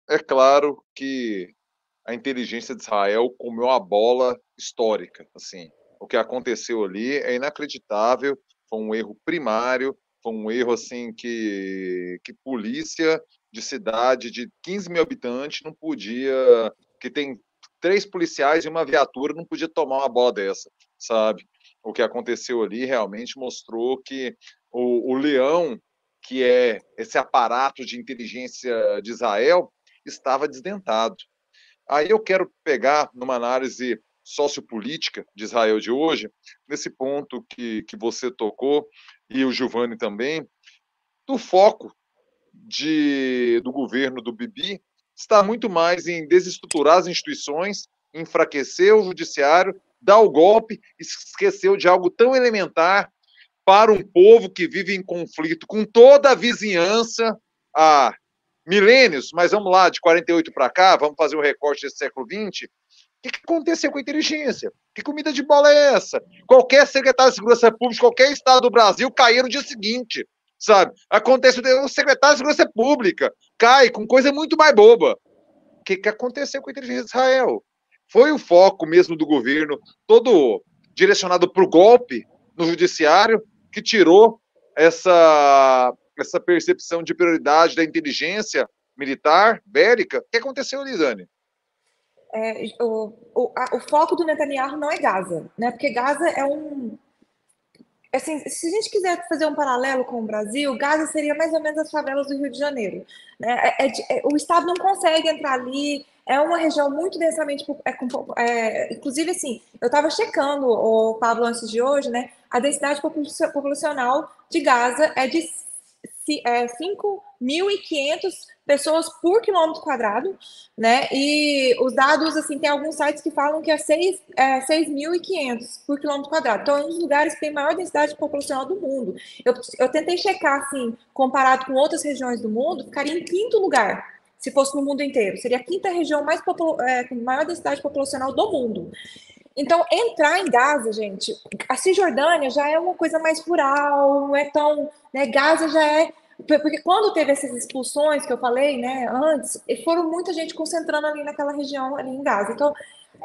É claro que a inteligência de Israel comeu a bola histórica, assim. O que aconteceu ali é inacreditável, foi um erro primário, foi um erro assim que polícia de cidade de 15 mil habitantes não podia, que tem três policiais e uma viatura, não podia tomar uma bola dessa, sabe? O que aconteceu ali realmente mostrou que o leão, que é esse aparato de inteligência de Israel, estava desdentado. Aí eu quero pegar numa análise sociopolítica de Israel de hoje, nesse ponto que você tocou, e o Giovanni também, do foco do governo do Bibi está muito mais em desestruturar as instituições, enfraquecer o judiciário, dar o golpe, esqueceu de algo tão elementar para um povo que vive em conflito com toda a vizinhança há milênios, mas vamos lá, de 48 para cá, vamos fazer um recorte desse século XX. O que aconteceu com a inteligência? Que comida de bola é essa? Qualquer secretário de segurança pública, qualquer estado do Brasil, caía no dia seguinte, sabe? Acontece o secretário de segurança pública cai com coisa muito mais boba. O que aconteceu com a inteligência de Israel? Foi o foco mesmo do governo, todo direcionado para o golpe no judiciário, que tirou essa percepção de prioridade da inteligência militar, bélica. O que aconteceu ali, Dani? O foco do Netanyahu não é Gaza, né? Porque Gaza é um. Assim, se a gente quiser fazer um paralelo com o Brasil, Gaza seria mais ou menos as favelas do Rio de Janeiro. Né? O Estado não consegue entrar ali, é uma região muito densamente. Inclusive, assim, eu estava checando, o Pablo, antes de hoje, né? A densidade populacional de Gaza é de 5.500 pessoas por quilômetro quadrado, né? E os dados, assim, tem alguns sites que falam que é 6.500 por quilômetro quadrado. Então, é um dos lugares que tem maior densidade populacional do mundo. Eu tentei checar, assim, comparado com outras regiões do mundo, ficaria em quinto lugar, se fosse no mundo inteiro. Seria a quinta região com maior densidade populacional do mundo. Então, entrar em Gaza, gente, a Cisjordânia já é uma coisa mais rural, não é tão. Né, Gaza já é. Porque quando teve essas expulsões que eu falei, né, antes, foram muita gente concentrando ali naquela região, ali em Gaza. Então,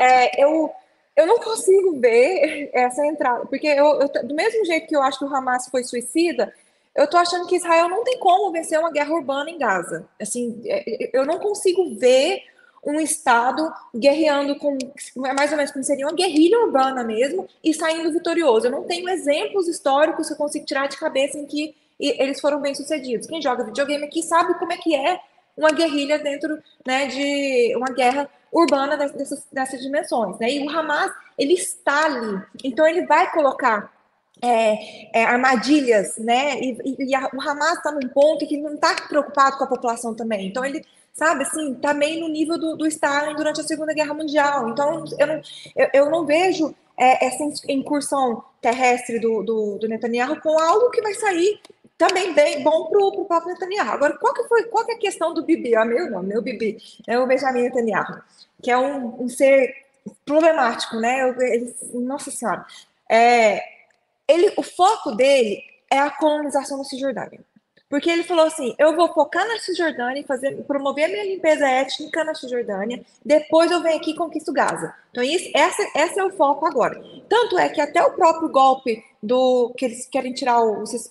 eu não consigo ver essa entrada, porque do mesmo jeito que eu acho que o Hamas foi suicida, eu tô achando que Israel não tem como vencer uma guerra urbana em Gaza. Assim, eu não consigo ver um Estado guerreando com, mais ou menos como seria uma guerrilha urbana mesmo, e saindo vitorioso. Eu não tenho exemplos históricos que eu consigo tirar de cabeça em que eles foram bem sucedidos. Quem joga videogame aqui sabe como é que é uma guerrilha dentro, né, de uma guerra urbana dessas dimensões. Né? E o Hamas, ele está ali. Então, ele vai colocar armadilhas, né? O Hamas está num ponto que não está preocupado com a população também. Então ele, sabe, assim, está meio no nível do Stalin durante a Segunda Guerra Mundial. Então eu não vejo essa incursão terrestre do Netanyahu com algo que vai sair também bem bom para o próprio Netanyahu. Agora, qual que é a questão do Bibi? Ah, meu não, meu Bibi, é o Benjamin Netanyahu, que é um ser problemático, né? Nossa Senhora. É, o foco dele é a colonização da Cisjordânia. Porque ele falou assim: eu vou focar na Cisjordânia e promover a minha limpeza étnica na Cisjordânia, depois eu venho aqui e conquisto Gaza. Então, esse é o foco agora. Tanto é que até o próprio golpe que eles querem tirar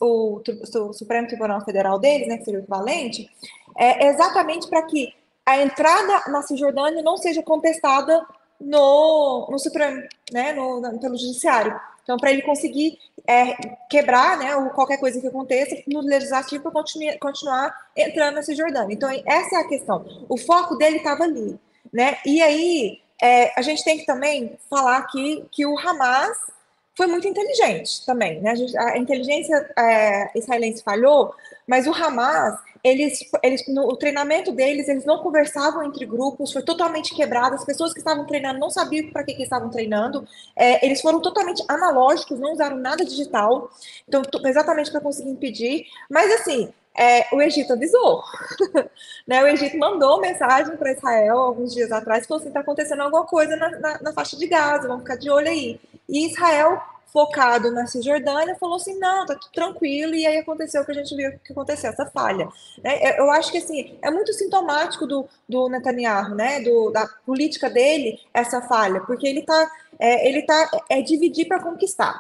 o Supremo Tribunal Federal deles, né, que seria o equivalente, é exatamente para que a entrada na Cisjordânia não seja contestada no Supremo, né, pelo Judiciário. Então, para ele conseguir quebrar, né, ou qualquer coisa que aconteça no legislativo para continuar entrando na Cisjordânia. Então, essa é a questão. O foco dele estava ali, né? E aí a gente tem que também falar aqui que o Hamas foi muito inteligente também, né? A inteligência israelense falhou, mas o Hamas, no treinamento deles, eles não conversavam entre grupos, foi totalmente quebrado, as pessoas que estavam treinando não sabiam para que estavam treinando, eles foram totalmente analógicos, não usaram nada digital, então exatamente para conseguir impedir, mas assim, o Egito avisou, né? O Egito mandou mensagem para Israel alguns dias atrás, falou assim, está acontecendo alguma coisa na faixa de Gaza, vamos ficar de olho aí. E Israel focado na Cisjordânia, falou assim, não, tá tudo tranquilo, e aí aconteceu o que a gente viu que aconteceu, essa falha. Eu acho que, assim, é muito sintomático do Netanyahu, né, da política dele, essa falha, porque ele tá dividir para conquistar.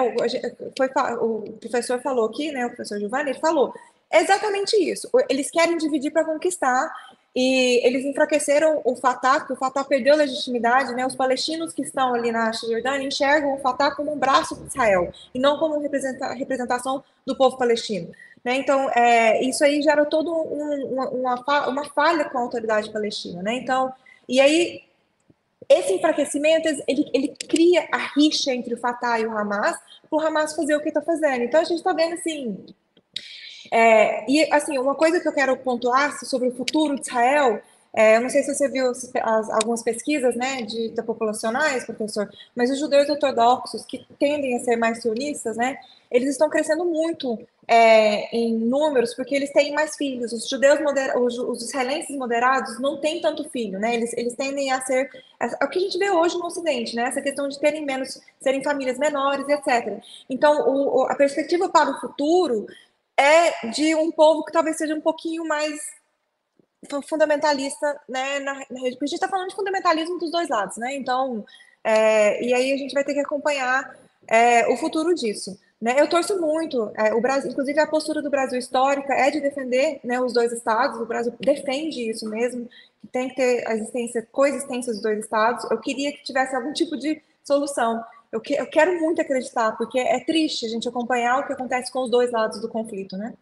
O professor falou aqui, né, o professor Giovanni, ele falou exatamente isso. Eles querem dividir para conquistar, e eles enfraqueceram o Fatah, porque o Fatah perdeu legitimidade, né? Os palestinos que estão ali na Cisjordânia enxergam o Fatah como um braço de Israel e não como representação do povo palestino. Né? Então, isso aí gera toda uma falha com a autoridade palestina. Né? Então, e aí, esse enfraquecimento, ele cria a rixa entre o Fatah e o Hamas, para o Hamas fazer o que está fazendo. Então, a gente está vendo, assim, e, assim, uma coisa que eu quero pontuar sobre o futuro de Israel, eu não sei se você viu algumas pesquisas, né, da populacionais, professor, mas os judeus ortodoxos, que tendem a ser mais sionistas, né, eles estão crescendo muito em números, porque eles têm mais filhos. Os judeus os israelenses moderados não têm tanto filho, né, eles tendem a ser, é o que a gente vê hoje no Ocidente, né, essa questão de terem menos, serem famílias menores, etc. Então, a perspectiva para o futuro é de um povo que talvez seja um pouquinho mais fundamentalista, né, na rede, porque a gente está falando de fundamentalismo dos dois lados, né? Então, e aí a gente vai ter que acompanhar o futuro disso. Né? Eu torço muito. O Brasil, inclusive a postura do Brasil histórica é de defender, né, os dois estados. O Brasil defende isso mesmo, que tem que ter a coexistência dos dois estados. Eu queria que tivesse algum tipo de solução. Eu quero muito acreditar, porque é triste a gente acompanhar o que acontece com os dois lados do conflito, né?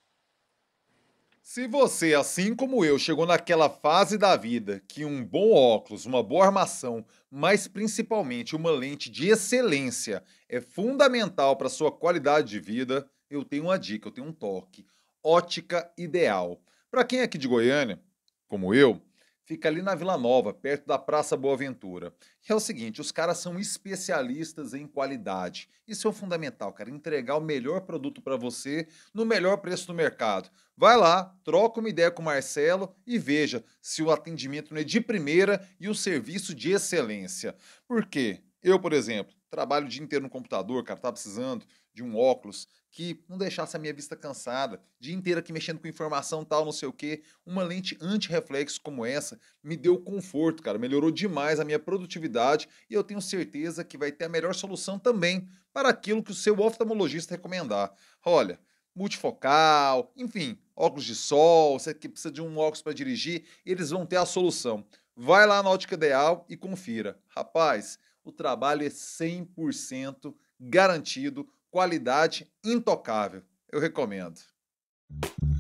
Se você, assim como eu, chegou naquela fase da vida que um bom óculos, uma boa armação, mas principalmente uma lente de excelência é fundamental para sua qualidade de vida, eu tenho uma dica, eu tenho um toque. Ótica Ideal. Para quem é aqui de Goiânia, como eu, fica ali na Vila Nova, perto da Praça Boa Ventura. E é o seguinte, os caras são especialistas em qualidade. Isso é o fundamental, cara, entregar o melhor produto para você no melhor preço do mercado. Vai lá, troca uma ideia com o Marcelo e veja se o atendimento não é de primeira e o serviço de excelência. Por quê? Eu, por exemplo, trabalho o dia inteiro no computador, cara, tá precisando de um óculos que não deixasse a minha vista cansada, dia inteiro aqui mexendo com informação tal, não sei o quê. Uma lente anti-reflexo como essa me deu conforto, cara, melhorou demais a minha produtividade e eu tenho certeza que vai ter a melhor solução também para aquilo que o seu oftalmologista recomendar. Olha, multifocal, enfim, óculos de sol, você que precisa de um óculos para dirigir, eles vão ter a solução. Vai lá na Ótica Ideal e confira. Rapaz, o trabalho é 100% garantido, qualidade intocável. Eu recomendo.